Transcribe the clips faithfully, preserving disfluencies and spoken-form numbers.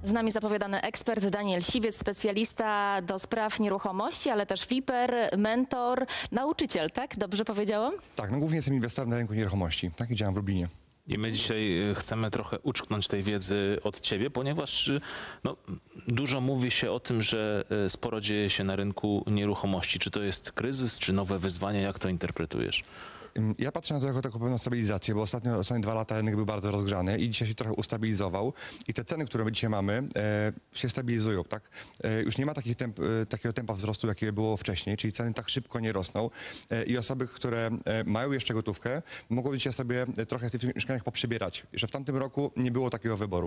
Z nami zapowiadany ekspert Daniel Siwiec, specjalista do spraw nieruchomości, ale też fliper, mentor, nauczyciel, tak? Dobrze powiedziałam? Tak, no głównie jestem inwestorem na rynku nieruchomości, tak, i działam w Lublinie. I my dzisiaj chcemy trochę uczknąć tej wiedzy od ciebie, ponieważ no, dużo mówi się o tym, że sporo dzieje się na rynku nieruchomości. Czy to jest kryzys, czy nowe wyzwania? Jak to interpretujesz? Ja patrzę na to jako taką pewną stabilizację, bo ostatnio, ostatnie dwa lata rynek był bardzo rozgrzany i dzisiaj się trochę ustabilizował i te ceny, które my dzisiaj mamy, e, się stabilizują, tak? E, już nie ma takich temp, e, takiego tempa wzrostu, jakie było wcześniej, czyli ceny tak szybko nie rosną e, i osoby, które e, mają jeszcze gotówkę, mogą dzisiaj sobie trochę w tych mieszkaniach poprzebierać. Że w tamtym roku nie było takiego wyboru.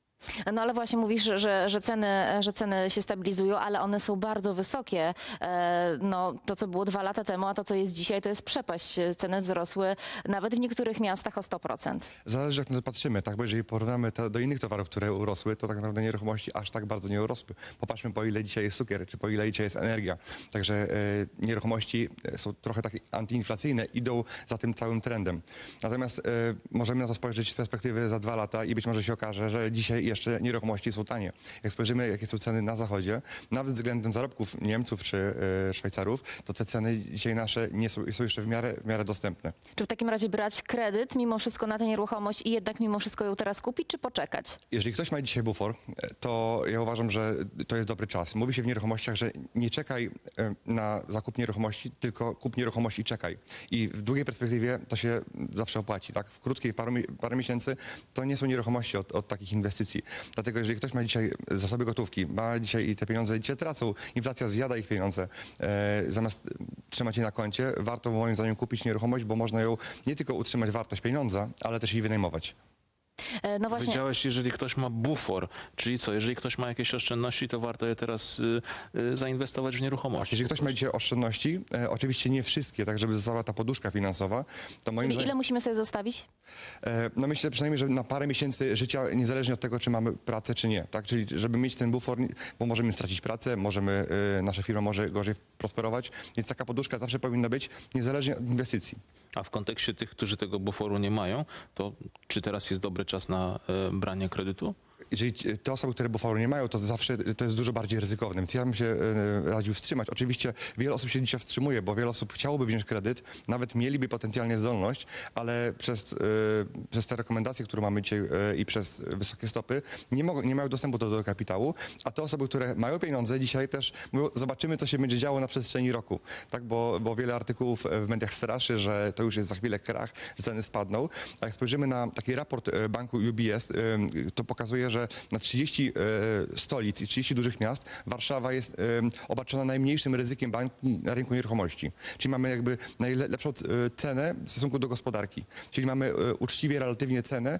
No ale właśnie mówisz, że, że, ceny, że ceny się stabilizują, ale one są bardzo wysokie. E, no, to, co było dwa lata temu, a to, co jest dzisiaj, to jest przepaść. Ceny wzrosły nawet w niektórych miastach o sto procent. Zależy, jak na to patrzymy, tak? Bo jeżeli porównamy to do innych towarów, które urosły, to tak naprawdę nieruchomości aż tak bardzo nie urosły. Popatrzmy, po ile dzisiaj jest cukier, czy po ile dzisiaj jest energia. Także e, nieruchomości są trochę takie antyinflacyjne, idą za tym całym trendem. Natomiast e, możemy na to spojrzeć z perspektywy za dwa lata i być może się okaże, że dzisiaj jeszcze nieruchomości są tanie. Jak spojrzymy, jakie są ceny na zachodzie, nawet względem zarobków Niemców czy e, Szwajcarów, to te ceny dzisiaj nasze nie są, są jeszcze w miarę, w miarę dostępne. Czy w takim razie brać kredyt mimo wszystko na tę nieruchomość i jednak mimo wszystko ją teraz kupić, czy poczekać? Jeżeli ktoś ma dzisiaj bufor, to ja uważam, że to jest dobry czas. Mówi się w nieruchomościach, że nie czekaj e, na zakup nieruchomości, tylko kup nieruchomość i czekaj. I w długiej perspektywie to się zawsze opłaci, tak? W krótkiej, parę, parę miesięcy to nie są nieruchomości od, od takich inwestycji. Dlatego jeżeli ktoś ma dzisiaj zasoby gotówki, ma dzisiaj i te pieniądze dzisiaj tracą, inflacja zjada ich pieniądze, e, zamiast trzymać je na koncie, warto moim zdaniem kupić nieruchomość, bo można ją nie tylko utrzymać wartość pieniądza, ale też i wynajmować. No właśnie. Powiedziałeś, jeżeli ktoś ma bufor, czyli co, jeżeli ktoś ma jakieś oszczędności, to warto je teraz y, y, zainwestować w nieruchomość. Tak, jeżeli ktoś ma dzisiaj oszczędności, e, oczywiście nie wszystkie, tak żeby została ta poduszka finansowa, to moim Czyli zdaniem... ile musimy sobie zostawić? E, no myślę przynajmniej, że na parę miesięcy życia, niezależnie od tego, czy mamy pracę, czy nie, tak? Czyli żeby mieć ten bufor, bo możemy stracić pracę, możemy, e, nasza firma może gorzej prosperować, więc taka poduszka zawsze powinna być, niezależnie od inwestycji. A w kontekście tych, którzy tego buforu nie mają, to czy teraz jest dobry czas na e, branie kredytu? Jeżeli te osoby, które buforu nie mają, to zawsze to jest dużo bardziej ryzykowne, więc ja bym się e, radził wstrzymać. Oczywiście wiele osób się dzisiaj wstrzymuje, bo wiele osób chciałoby wziąć kredyt, nawet mieliby potencjalnie zdolność, ale przez, e, przez te rekomendacje, które mamy dzisiaj e, i przez wysokie stopy, nie, mogą, nie mają dostępu do, do kapitału, a te osoby, które mają pieniądze dzisiaj też mówią, zobaczymy, co się będzie działo na przestrzeni roku, tak, bo, bo wiele artykułów w mediach straszy, że to już jest za chwilę krach, że ceny spadną, a jak spojrzymy na taki raport banku U B S, e, to pokazuje, że na trzydzieści e, stolic i trzydzieści dużych miast Warszawa jest e, obarczona najmniejszym ryzykiem banki na rynku nieruchomości. Czyli mamy jakby najlepszą cenę w stosunku do gospodarki. Czyli mamy e, uczciwie relatywnie cenę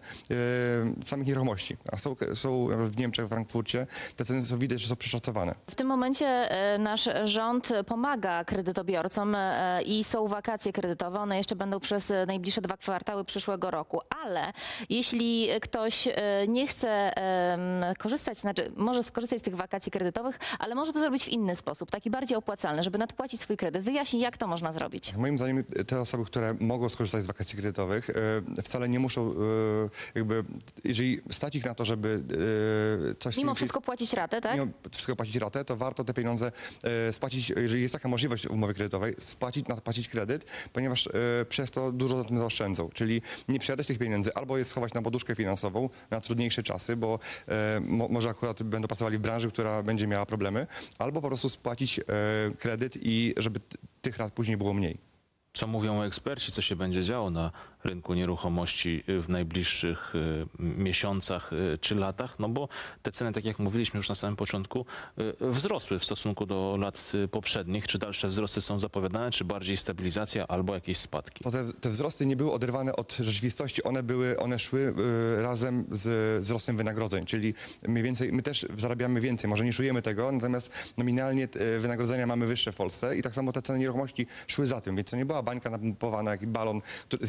e, samych nieruchomości. A są, są w Niemczech, w Frankfurcie, te ceny są widać, że są przeszacowane. W tym momencie e, nasz rząd pomaga kredytobiorcom e, i są wakacje kredytowe. One jeszcze będą przez najbliższe dwa kwartały przyszłego roku. Ale jeśli ktoś e, nie chce e, korzystać, znaczy może skorzystać z tych wakacji kredytowych, ale może to zrobić w inny sposób, taki bardziej opłacalny, żeby nadpłacić swój kredyt. Wyjaśnij, jak to można zrobić. Moim zdaniem te osoby, które mogą skorzystać z wakacji kredytowych, e, wcale nie muszą, e, jakby, jeżeli stać ich na to, żeby e, coś... Mimo wszystko płacić ratę, tak? Mimo wszystko płacić ratę, to warto te pieniądze e, spłacić, jeżeli jest taka możliwość w umowie kredytowej, spłacić, nadpłacić kredyt, ponieważ e, przez to dużo na tym zaoszczędzą. Czyli nie przejadać tych pieniędzy, albo je schować na poduszkę finansową na trudniejsze czasy, bo e, mo, może akurat będą pracowali w branży, która będzie miała problemy, albo po prostu spłacić e, kredyt i żeby tych rat później było mniej. Co mówią eksperci, co się będzie działo na rynku nieruchomości w najbliższych y, miesiącach y, czy latach? No bo te ceny, tak jak mówiliśmy już na samym początku, y, wzrosły w stosunku do lat y, poprzednich. Czy dalsze wzrosty są zapowiadane, czy bardziej stabilizacja albo jakieś spadki? To te, te wzrosty nie były oderwane od rzeczywistości, one były, one szły y, razem z wzrostem wynagrodzeń, czyli mniej więcej, my też zarabiamy więcej, może nie czujemy tego, natomiast nominalnie y, wynagrodzenia mamy wyższe w Polsce i tak samo te ceny nieruchomości szły za tym, więc to nie była bańka napompowana, jak balon który, z niczego,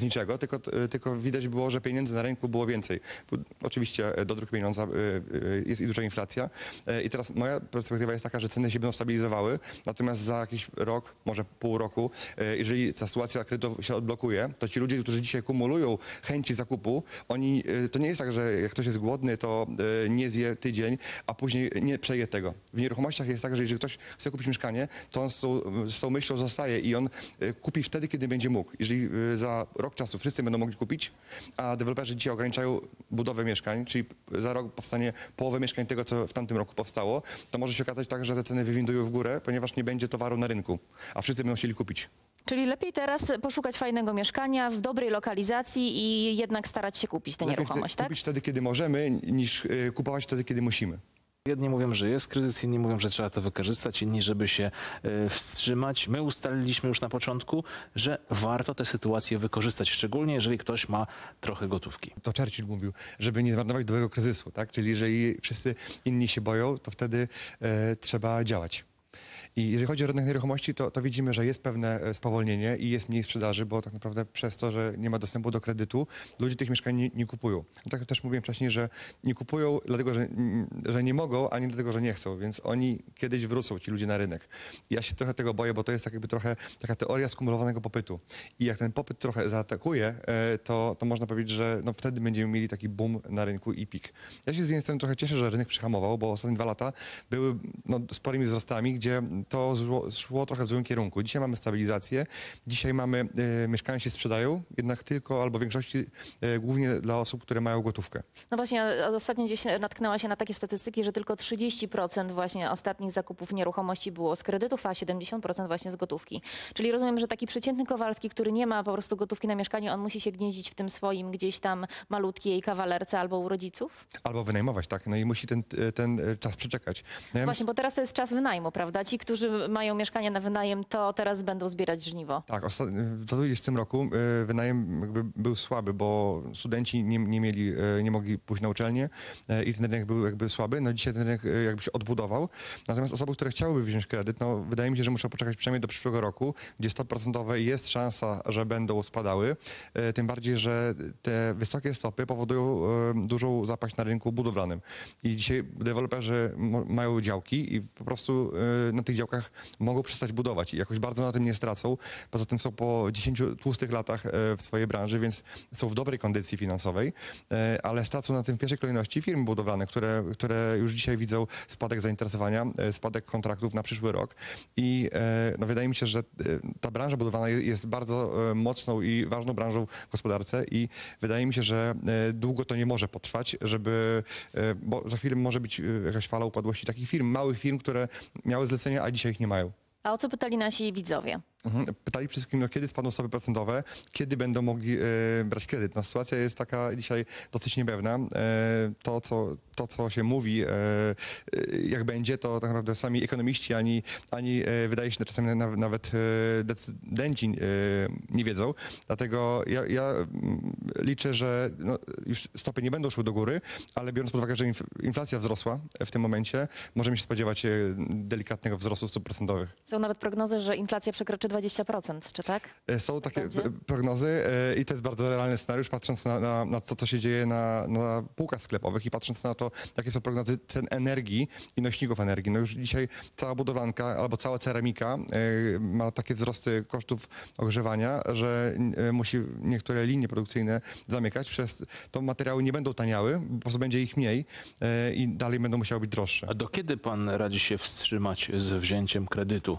tylko, tylko widać było, że pieniędzy na rynku było więcej. Oczywiście dodruk pieniądza jest i duża inflacja. I teraz moja perspektywa jest taka, że ceny się będą stabilizowały, natomiast za jakiś rok, może pół roku, jeżeli ta sytuacja kredytowa się odblokuje, to ci ludzie, którzy dzisiaj kumulują chęci zakupu, oni, to nie jest tak, że jak ktoś jest głodny, to nie zje tydzień, a później nie przeje tego. W nieruchomościach jest tak, że jeżeli ktoś chce kupić mieszkanie, to on z tą, z tą myślą zostaje i on kupi wtedy, kiedy będzie mógł. Jeżeli za rok czasu wszyscy będą mogli kupić, a deweloperzy dzisiaj ograniczają budowę mieszkań, czyli za rok powstanie połowę mieszkań tego, co w tamtym roku powstało, to może się okazać tak, że te ceny wywindują w górę, ponieważ nie będzie towaru na rynku, a wszyscy będą chcieli kupić. Czyli lepiej teraz poszukać fajnego mieszkania w dobrej lokalizacji i jednak starać się kupić tę Lepiej nieruchomość, tak? kupić wtedy, kiedy możemy, niż y, kupować wtedy, kiedy musimy. Jedni mówią, że jest kryzys, inni mówią, że trzeba to wykorzystać, inni, żeby się y, wstrzymać. My ustaliliśmy już na początku, że warto tę sytuację wykorzystać, szczególnie jeżeli ktoś ma trochę gotówki. To Churchill mówił, żeby nie zmarnować dobrego kryzysu, tak? Czyli jeżeli wszyscy inni się boją, to wtedy e, trzeba działać. I jeżeli chodzi o rynek nieruchomości, to, to widzimy, że jest pewne spowolnienie i jest mniej sprzedaży, bo tak naprawdę przez to, że nie ma dostępu do kredytu, ludzie tych mieszkań nie, nie kupują. Tak jak też mówiłem wcześniej, że nie kupują dlatego, że, że nie mogą, a nie dlatego, że nie chcą, więc oni kiedyś wrócą, ci ludzie na rynek. I ja się trochę tego boję, bo to jest tak jakby trochę taka teoria skumulowanego popytu. I jak ten popyt trochę zaatakuje, to, to można powiedzieć, że no wtedy będziemy mieli taki boom na rynku i pik. Ja się z jednej strony trochę cieszę, że rynek przyhamował, bo ostatnie dwa lata były no, sporymi wzrostami, gdzie to szło, szło trochę w złym kierunku. Dzisiaj mamy stabilizację, dzisiaj mamy, e, mieszkania się sprzedają, jednak tylko albo w większości e, głównie dla osób, które mają gotówkę. No właśnie, ostatnio gdzieś natknęła się na takie statystyki, że tylko trzydzieści procent właśnie ostatnich zakupów nieruchomości było z kredytów, a siedemdziesiąt procent właśnie z gotówki. Czyli rozumiem, że taki przeciętny Kowalski, który nie ma po prostu gotówki na mieszkanie, on musi się gnieździć w tym swoim gdzieś tam malutkiej kawalerce albo u rodziców? Albo wynajmować, tak. No i musi ten, ten czas przeczekać. No ja Właśnie, bo teraz to jest czas wynajmu, prawda? Ci, którzy mają mieszkanie na wynajem, to teraz będą zbierać żniwo. Tak, osta- w dwa tysiące dwudziestym roku y, wynajem jakby był słaby, bo studenci nie, nie mieli, y, nie mogli pójść na uczelnię y, i ten rynek był jakby słaby. No dzisiaj ten rynek y, jakby się odbudował. Natomiast osoby, które chciałyby wziąć kredyt, no wydaje mi się, że muszą poczekać przynajmniej do przyszłego roku, gdzie stopy procentowe jest szansa, że będą spadały. Y, tym bardziej, że te wysokie stopy powodują y, dużą zapaść na rynku budowlanym. I dzisiaj deweloperzy mo- mają działki i po prostu y, na tych działkach mogą przestać budować i jakoś bardzo na tym nie stracą. Poza tym są po dziesięciu tłustych latach e, w swojej branży, więc są w dobrej kondycji finansowej, e, ale stracą na tym w pierwszej kolejności firmy budowlane, które, które już dzisiaj widzą spadek zainteresowania, e, spadek kontraktów na przyszły rok i e, no, wydaje mi się, że e, ta branża budowlana jest, jest bardzo e, mocną i ważną branżą w gospodarce i wydaje mi się, że e, długo to nie może potrwać, żeby, e, bo za chwilę może być e, jakaś fala upadłości takich firm, małych firm, które miały zlecenia, a dzisiaj ich nie mają. A o co pytali nasi widzowie? Mhm. Pytali przede wszystkim, no, kiedy spadną stopy procentowe, kiedy będą mogli e, brać kredyt. No, sytuacja jest taka dzisiaj dosyć niepewna. E, to, co, to, co się mówi, e, e, jak będzie, to tak naprawdę sami ekonomiści, ani, ani e, wydaje się, że czasami nawet, nawet e, decydenci e, nie wiedzą. Dlatego ja, ja mm, liczę, że no, już stopy nie będą szły do góry, ale biorąc pod uwagę, że inf- inflacja wzrosła w tym momencie, możemy się spodziewać e, delikatnego wzrostu stóp procentowych. Są nawet prognozy, że inflacja przekroczy dwadzieścia procent, czy tak? Są takie Będzie? p- prognozy e, i to jest bardzo realny scenariusz, patrząc na, na, na to, co się dzieje na, na półkach sklepowych i patrząc na to, jakie są prognozy cen energii i nośników energii. No już dzisiaj cała budowlanka albo cała ceramika e, ma takie wzrosty kosztów ogrzewania, że e, musi niektóre linie produkcyjne zamykać, przez to materiały nie będą taniały, po prostu będzie ich mniej e, i dalej będą musiały być droższe. A do kiedy pan radzi się wstrzymać z wzięciem kredytu?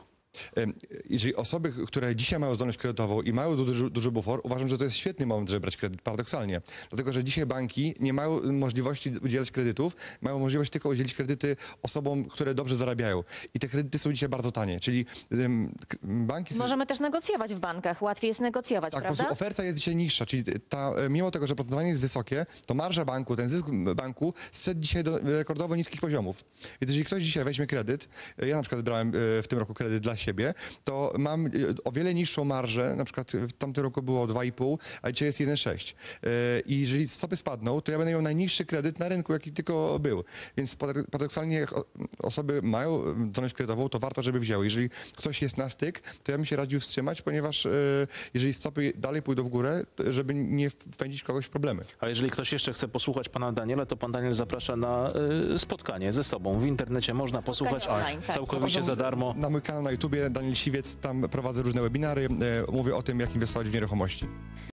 Jeżeli osoby, które dzisiaj mają zdolność kredytową i mają duży, duży bufor, uważam, że to jest świetny moment, żeby brać kredyt, paradoksalnie. Dlatego, że dzisiaj banki nie mają możliwości udzielać kredytów, mają możliwość tylko udzielić kredyty osobom, które dobrze zarabiają. I te kredyty są dzisiaj bardzo tanie, czyli um, banki... Możemy też negocjować w bankach, łatwiej jest negocjować, Tak, po prawda? prostu oferta jest dzisiaj niższa, czyli ta, mimo tego, że procentowanie jest wysokie, to marża banku, ten zysk banku zszedł dzisiaj do rekordowo niskich poziomów. Więc jeżeli ktoś dzisiaj weźmie kredyt, ja na przykład brałem w tym roku kredyt dla siebie, siebie, to mam y, o wiele niższą marżę, na przykład w tamtym roku było dwa i pół, a dzisiaj jest jeden przecinek sześć. Y, I jeżeli stopy spadną, to ja będę miał najniższy kredyt na rynku, jaki tylko był. Więc paradoksalnie jak osoby mają zdolność kredytową, to warto, żeby wzięły. Jeżeli ktoś jest na styk, to ja bym się radził wstrzymać, ponieważ y, jeżeli stopy dalej pójdą w górę, żeby nie wpędzić kogoś w problemy. A jeżeli ktoś jeszcze chce posłuchać pana Daniela, to pan Daniel zaprasza na y, spotkanie ze sobą. W internecie można posłuchać online, tak. całkowicie za darmo. Na mój kanał na YouTubie, Daniel Siwiec, tam prowadzę różne webinary, y, mówię o tym, jak inwestować w nieruchomości.